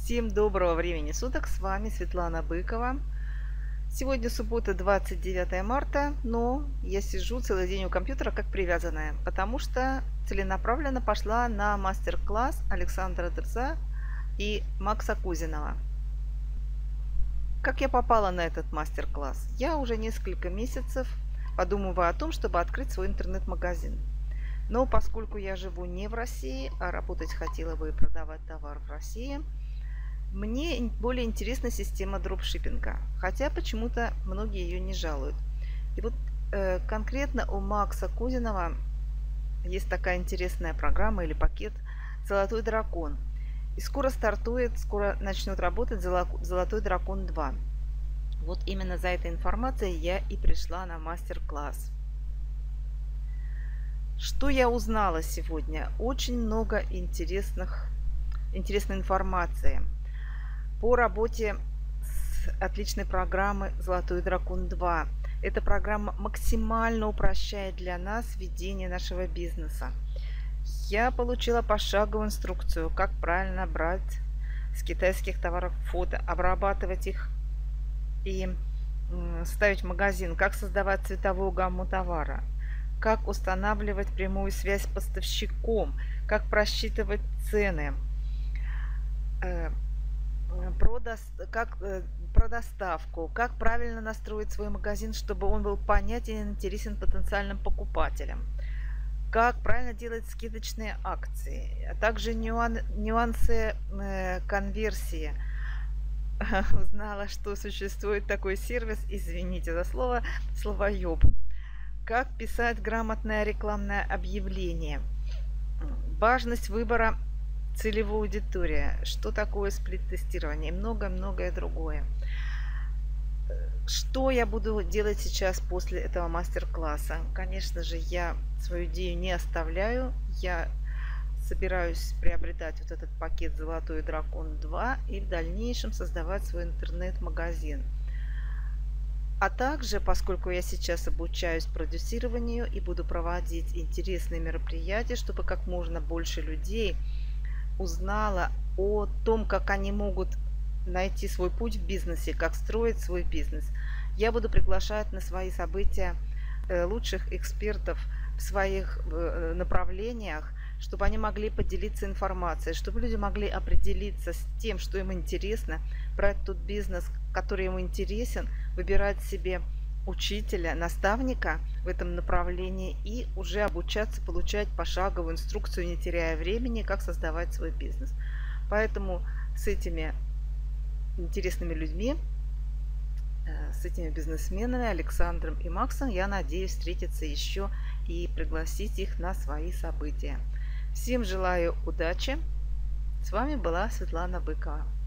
Всем доброго времени суток, с вами Светлана Быкова. Сегодня суббота, 29 марта, но я сижу целый день у компьютера как привязанная, потому что целенаправленно пошла на мастер-класс Александра Дерза и Макса Кузинова. Как я попала на этот мастер-класс? Я уже несколько месяцев подумываю о том, чтобы открыть свой интернет-магазин. Но поскольку я живу не в России, а работать хотела бы и продавать товар в России, мне более интересна система дропшиппинга, хотя почему-то многие ее не жалуют. И вот конкретно у Макса Кузинова есть такая интересная программа или пакет «Золотой дракон». И скоро начнет работать «Золотой дракон 2». Вот именно за этой информацией я и пришла на мастер-класс. Что я узнала сегодня? Очень много интересной информации по работе с отличной программой «Золотой дракон 2». Эта программа максимально упрощает для нас ведение нашего бизнеса. Я получила пошаговую инструкцию, как правильно брать с китайских товаров фото, обрабатывать их и ставить в магазин, как создавать цветовую гамму товара, как устанавливать прямую связь с поставщиком, как просчитывать цены, про доставку, как правильно настроить свой магазин, чтобы он был понятен и интересен потенциальным покупателям, как правильно делать скидочные акции, а также нюансы конверсии. Узнала, что существует такой сервис, извините за слово, словоёб. Как писать грамотное рекламное объявление, важность выбора целевой аудитории, что такое сплит-тестирование и многое-многое другое. Что я буду делать сейчас после этого мастер-класса? Конечно же, я свою идею не оставляю. Я собираюсь приобретать вот этот пакет «Золотой дракон 2» и в дальнейшем создавать свой интернет-магазин. А также, поскольку я сейчас обучаюсь продюсированию и буду проводить интересные мероприятия, чтобы как можно больше людей узнала о том, как они могут найти свой путь в бизнесе, как строить свой бизнес. Я буду приглашать на свои события лучших экспертов в своих направлениях, чтобы они могли поделиться информацией, чтобы люди могли определиться с тем, что им интересно, брать тот бизнес, который им интересен, выбирать себе учителя, наставника в этом направлении и уже обучаться, получать пошаговую инструкцию, не теряя времени, как создавать свой бизнес. Поэтому с этими интересными людьми, с этими бизнесменами Александром и Максом я надеюсь встретиться еще и пригласить их на свои события. Всем желаю удачи. С вами была Светлана Быкова.